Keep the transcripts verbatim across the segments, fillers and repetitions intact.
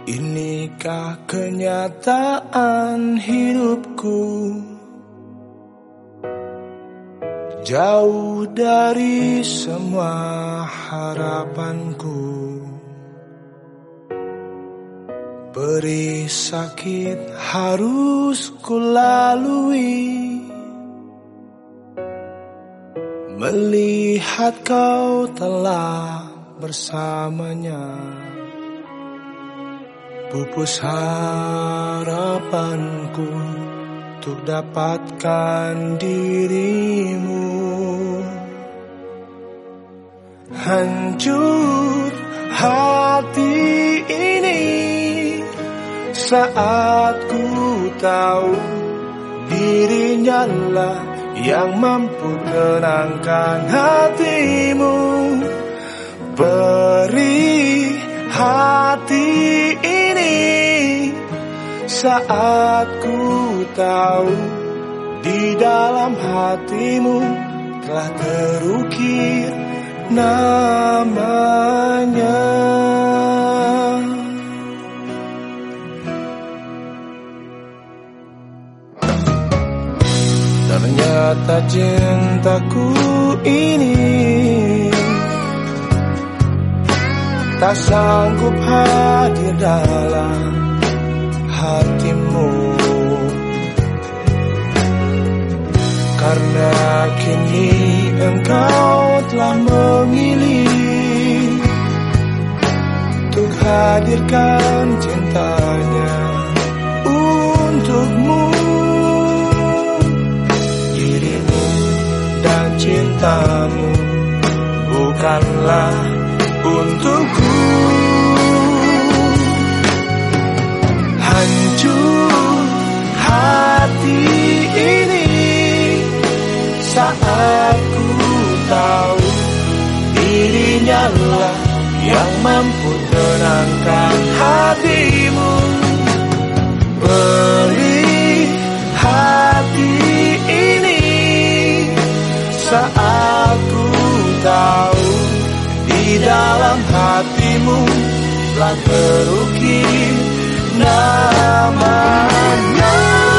Inikah kenyataan hidupku, jauh dari semua harapanku. Perih sakit harus kulalui, melihat kau telah bersamanya. Pupus harapanku untuk dapatkan dirimu. Hancur hati ini saat ku tahu dirinya lah yang mampu tenangkan hatimu. Perih hati ini saat ku tahu di dalam hatimu telah terukir namanya. Ternyata cintaku ini tak sanggup hadir dalam hatimu, karena kini engkau telah memilih untuk hadirkan cintanya untukmu. Dirimu dan cintamu bukanlah untukku. Hancur hati ini saat ku tahu dirinya lah yang mampu tenangkan hatimu. Perih hati ini saat ku tahu di dalam hatimu telah terukir namanya.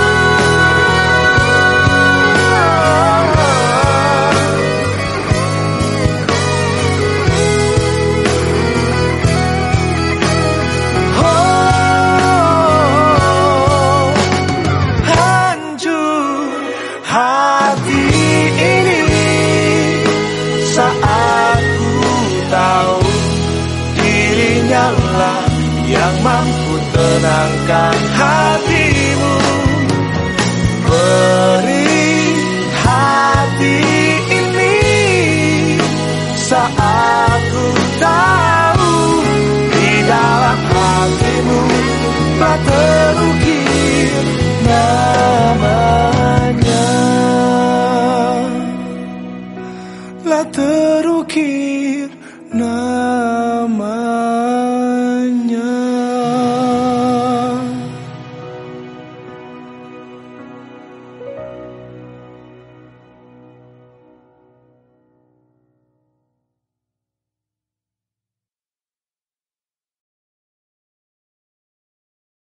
Oh, hancur hati ini saat tahu dirinya lah yang mampu tenangkan hatimu. Perih hati ini saat ku tahu di dalam hatimu telah terukir namanya, telah terukir namanya.